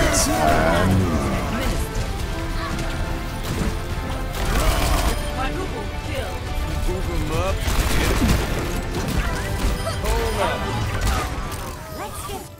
Quadruple kill. Move him up. Hold up. Let's get